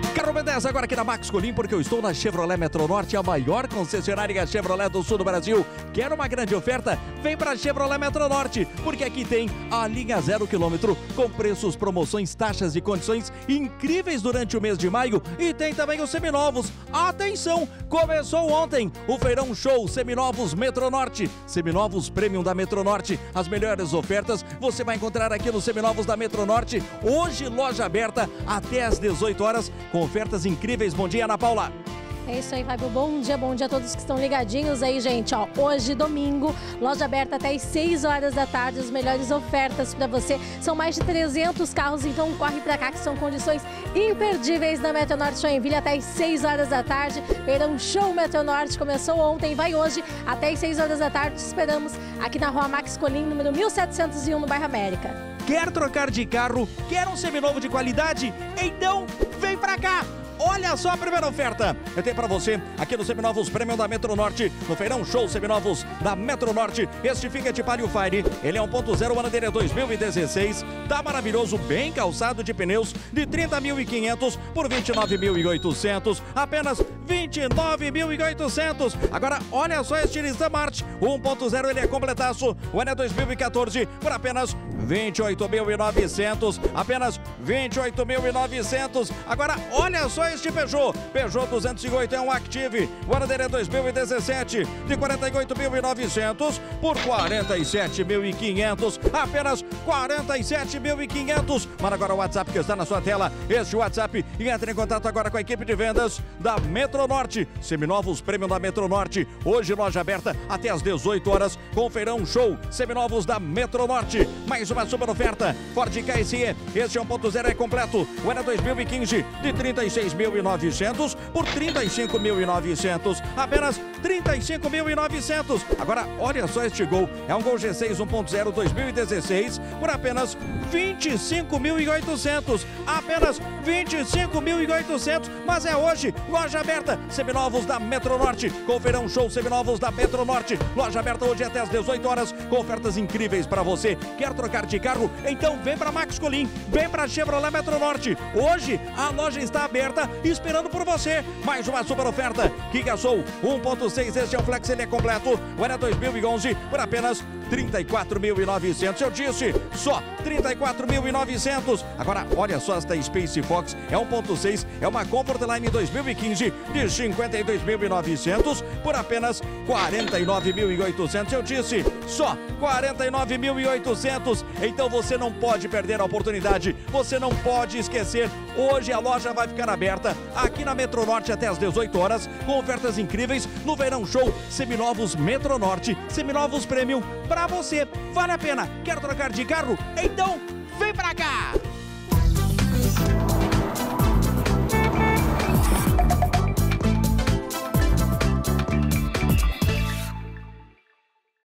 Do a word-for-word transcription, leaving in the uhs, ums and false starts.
Carro B dez agora aqui na Max Colim, porque eu estou na Chevrolet Metronorte, a maior concessionária Chevrolet do sul do Brasil. Quer uma grande oferta? Vem para a Chevrolet Metronorte, porque aqui tem a linha zero quilômetro, com preços, promoções, taxas e condições incríveis durante o mês de maio. E tem também os seminovos. Atenção, começou ontem o Feirão Show Seminovos Metronorte. Seminovos Premium da Metronorte. As melhores ofertas você vai encontrar aqui nos Seminovos da Metronorte. Hoje, loja aberta até às dezoito horas, com ofertas incríveis. Bom dia, Ana Paula. É isso aí, Fábio. Bom dia, bom dia a todos que estão ligadinhos aí, gente. Ó, hoje, domingo, loja aberta até às seis horas da tarde. As melhores ofertas para você. São mais de trezentos carros, então corre para cá que são condições imperdíveis na Metronorte Joinville até às seis horas da tarde. Feirão Show Metronorte começou ontem, vai hoje até às seis horas da tarde. Te esperamos aqui na Rua Max Colim, número mil setecentos e um, no bairro América. Quer trocar de carro? Quer um seminovo de qualidade? Então vem pra cá! Olha só a primeira oferta. Eu tenho para você aqui no Seminovos Premium da Metronorte, no Feirão Show Seminovos da Metronorte. Este Fiat Palio Fire, ele é um ponto zero, o ano dele é dois mil e dezesseis. Tá maravilhoso, bem calçado de pneus de trinta mil e quinhentos por vinte e nove mil e oitocentos. Apenas vinte e nove mil e oitocentos. Agora, olha só este Nissan March, o um ponto zero, ele é completaço. O ano é dois mil e quatorze por apenas vinte e oito mil e novecentos. Apenas vinte e oito mil e novecentos. Agora, olha só este Peugeot, Peugeot duzentos e oito é um Active, o ano dele é dois mil e dezessete, de quarenta e oito mil e novecentos por quarenta e sete mil e quinhentos, apenas quarenta e sete mil e quinhentos. Manda agora o WhatsApp que está na sua tela, este WhatsApp, e entre em contato agora com a equipe de vendas da Metronorte. Seminovos Premium da Metronorte, hoje loja aberta até às dezoito horas, com o Feirão Show Seminovos da Metronorte. Mais uma super oferta, Ford Ka S E, este é um ponto zero, é completo, o ano é dois mil e quinze, de trinta e seis mil e novecentos por trinta e cinco mil e novecentos, apenas trinta e cinco mil e novecentos. Agora olha só este Gol, é um Gol G seis um ponto zero dois mil e dezesseis por apenas vinte e cinco mil e oitocentos, apenas vinte e cinco mil e oitocentos. Mas é hoje, loja aberta, Seminovos da Metronorte, com o Feirão Show Seminovos da Metronorte. Loja aberta hoje até às dezoito horas, com ofertas incríveis para você. Quer trocar de carro? Então vem para Max Colim, vem para Chevrolet Metronorte. Hoje a loja está aberta esperando por você. Mais uma super oferta, Kia Soul um ponto seis, este é o Flex, ele é completo, o ano é dois mil e onze por apenas trinta e quatro mil e novecentos. Eu disse, só trinta e quatro mil e novecentos. Agora olha só esta Space Fox, é um ponto seis, é uma Comfortline dois mil e quinze de cinquenta e dois mil e novecentos por apenas quarenta e nove mil e oitocentos. Eu disse, só quarenta e nove mil e oitocentos. Então você não pode perder a oportunidade, você não pode esquecer. Hoje a loja vai ficar aberta aqui na Metronorte até às dezoito horas, com ofertas incríveis no Verão Show Seminovos Metronorte, Seminovos Premium para você. Vale a pena. Quer trocar de carro? Então vem pra cá!